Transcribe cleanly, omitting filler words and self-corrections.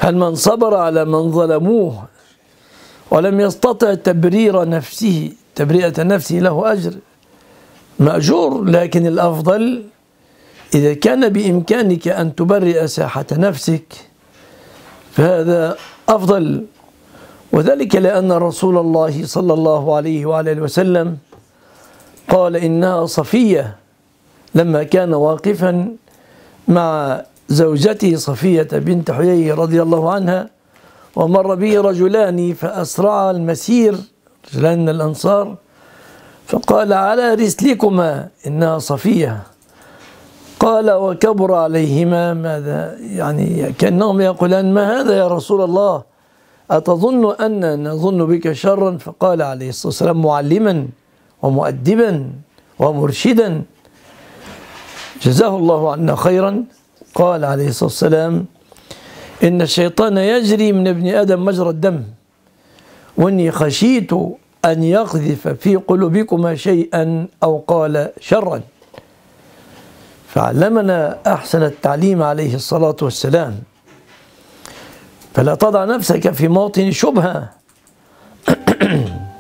هل من صبر على من ظلموه ولم يستطع تبرير نفسه تبرئة نفسه له أجر مأجور، لكن الأفضل إذا كان بإمكانك أن تبرئ ساحة نفسك فهذا أفضل، وذلك لأن رسول الله صلى الله عليه وآله وسلم قال إنها صفية لما كان واقفا مع زوجته صفية بنت حيي رضي الله عنها، ومر به رجلان فأسرع المسير، رجلان من الأنصار، فقال على رسلكما إنها صفية. قال وكبر عليهما ماذا، يعني كأنهم يقولان ما هذا يا رسول الله، أتظن أن نظن بك شرا؟ فقال عليه الصلاة والسلام معلما ومؤدبا ومرشدا جزاه الله عنا خيرا، قال عليه الصلاة والسلام إن الشيطان يجري من ابن آدم مجرى الدم، وإني خشيت أن يقذف في قلوبكما شيئا أو قال شرا. فعلمنا أحسن التعليم عليه الصلاة والسلام، فلا تضع نفسك في موطن شبهة